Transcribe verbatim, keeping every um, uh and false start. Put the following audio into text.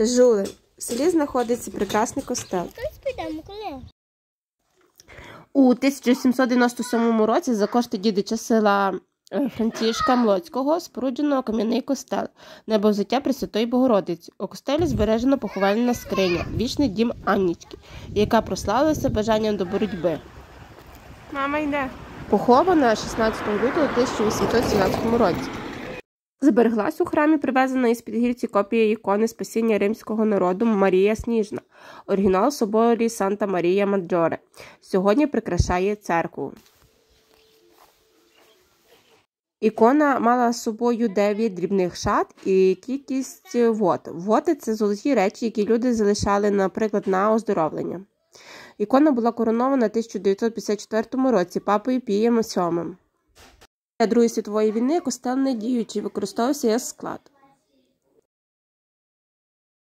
Жулин. В селі знаходиться прекрасний костел. У тисяча сімсот дев'яносто сьомому році за кошти дідича села Францішка Млоцького споруджено кам'яний костел Небовзяття Пресвятої Богородиці. У костелі збережено поховальна скриня «Вічний дім Аннічки», яка прославилася бажанням до боротьби. Мама йде. Похована шістнадцятого лютого тисяча вісімсот сімнадцятого році. Збереглась у храмі привезена із Підгірці копія ікони спасіння римського народу Марія Сніжна. Оригінал в соборі Санта Марія Маджоре. Сьогодні прикрашає церкву. Ікона мала з собою дев'ять дрібних шат і кількість вот. Воти – це золоті речі, які люди залишали, наприклад, на оздоровлення. Ікона була коронована в тисяча дев'ятсот п'ятдесят четвертому році папою Пієм сьомим. Для Другої світової війни костел не діючий, використовувався як склад.